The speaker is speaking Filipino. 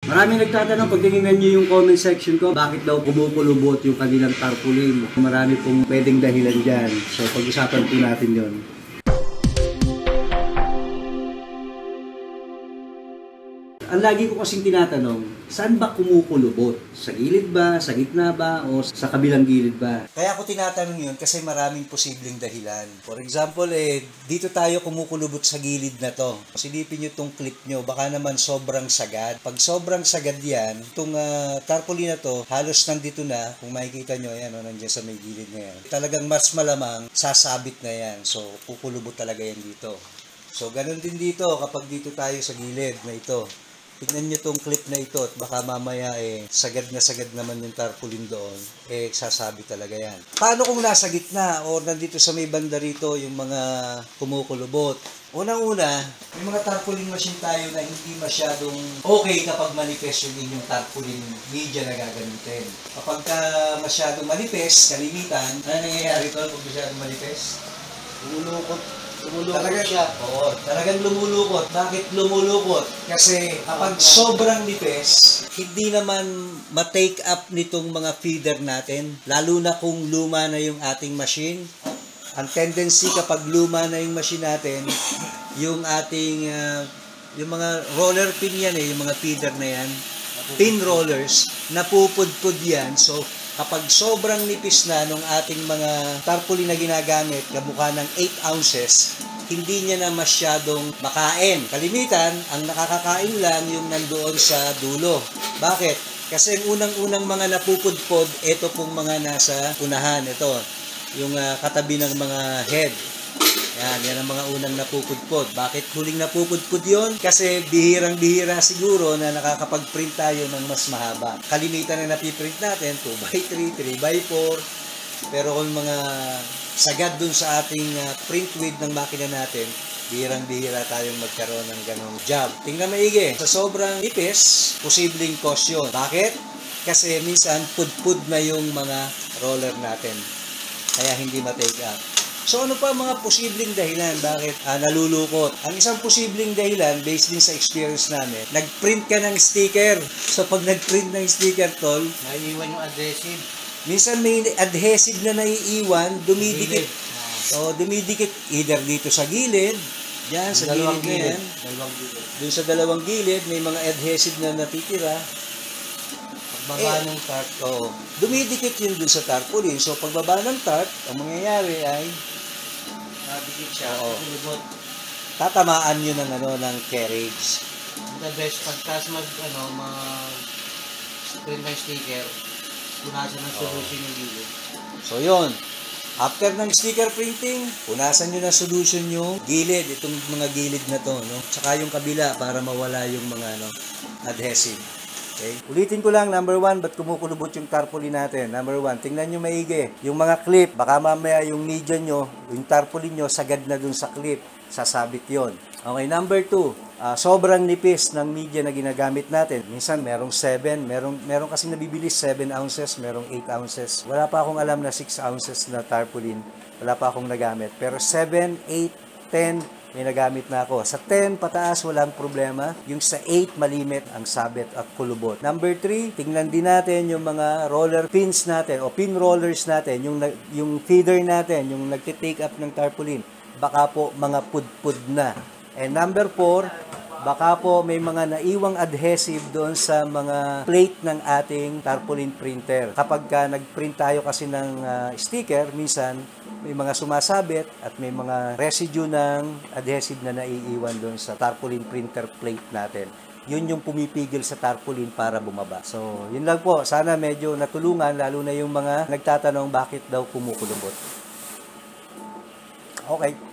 Maraming nagtatanong pag tinignan nyo yung comment section ko, bakit daw kumukulubot yung kanilang tarpaulin. Marami pong pwedeng dahilan dyan. So pag-usapan po natin yon. Ang lagi ko kasing tinatanong, saan ba kumukulubot? Sa gilid ba? Sa gitna ba? O sa kabilang gilid ba? Kaya ako tinatanong yun kasi maraming posibleng dahilan. For example, dito tayo kumukulubot sa gilid na to. Silipin nyo tong clip nyo, baka naman sobrang sagad. Pag sobrang sagad yan, itong tarpaulin na to, halos nandito na. Kung makikita nyo, yan, nandiyan sa may gilid na yan. Talagang mas malamang, sasabit na yan. So, kukulubot talaga yan dito. So, ganun din dito kapag dito tayo sa gilid na ito. Tignan nyo tong clip na ito at baka mamaya sagad naman yung tarpaulin doon, sasabi talaga yan. Paano kung nasa gitna o nandito sa may banda rito yung mga kumukulubot? Unang-una, may mga tarpaulin machine tayo na hindi masyadong okay kapag manipes yung inyong tarpaulin media na gagamitin. Kapag masyadong manipes, kalimitan, ano nangyayari ito pag masyadong manipes? Lumulukot siya. Oo, talagang lumulukot. Bakit lumulukot? Kasi kapag sobrang nipis, hindi naman ma-take up nitong mga feeder natin. Lalo na kung luma na yung ating machine. Ang tendency kapag luma na yung machine natin, yung ating, yung mga roller pin yan yung mga feeder na yan, pin rollers, napupudpud yan. So, kapag sobrang nipis na nung ating mga tarpaulin na ginagamit, kamukha ng 8 ounces, hindi niya na masyadong makain. Kalimitan, ang nakakakain lang yung nandoon sa dulo. Bakit? Kasi ang unang-unang mga napupudpod, ito pong mga nasa unahan. Ito, yung katabi ng mga head. Yan ang mga unang napupudpod. Bakit huling napupudpod yun? Kasi bihirang-bihira siguro na nakakapag-print tayo ng mas mahaba. Kalimitan na napiprint natin, 2x3, 3x4. Pero kung mga sagad dun sa ating print width ng makina natin, bihirang-bihira tayong magkaroon ng ganong job. Tingnan maigi. Sa sobrang ipis, posibleng cause yun. Bakit? Kasi minsan, pudpud na yung mga roller natin. Kaya hindi ma-take up. So ano pa mga posibleng dahilan bakit nalulukot? Ang isang posibleng dahilan, based din sa experience namin, nag-print ka ng sticker. So pag nag-print ng sticker, tol, naiiwan yung adhesive. Minsan may adhesive na naiiwan, dumidikit. So dumidikit either dito sa gilid, yan sa gilid na yan. Dun sa dalawang gilid, may mga adhesive na natitira. Pagbaba ng tart. Dumidikit yun dun sa tarpaulin. So pagbaba ng tart, ang mangyayari ay nadikit siya. Tatamaan yun ng carriage. The best pagkas print ng sticker, punasan ng solution yung gilid. So yun, after ng sticker printing, punasan nyo ng solution yung gilid, itong mga gilid na to, no? Tsaka yung kabila para mawala yung mga adhesive. Okay? Ulitin ko lang, number 1, ba't kumukulubot yung tarpaulin natin? Number 1, tingnan nyo maigi. Yung mga clip, baka mamaya yung media nyo, yung tarpaulin nyo, sagad na dun sa clip. Sasabit yon. Okay, number 2, sobrang nipis ng media na ginagamit natin. Minsan merong 7, merong kasi nabibilis 7 ounces, merong 8 ounces. Wala pa akong alam na 6 ounces na tarpaulin. Wala pa akong nagamit. Pero 7, 8, 10, may nagamit na ako. Sa 10 pataas, walang problema. Yung sa 8, malimit ang sabit at kulubot. Number 3, tingnan din natin yung mga roller pins natin o pin rollers natin, yung feeder natin, yung nagtitake up ng tarpaulin. Baka po mga pudpud na. And number 4, baka po may mga naiwang adhesive doon sa mga plate ng ating tarpaulin printer. Kapag nag-print tayo kasi ng sticker, minsan may mga sumasabit at may mga residue ng adhesive na naiiwan doon sa tarpaulin printer plate natin. Yun yung pumipigil sa tarpaulin para bumaba. So, yun lang po. Sana medyo natulungan, lalo na yung mga nagtatanong bakit daw kumukulubot. Okay.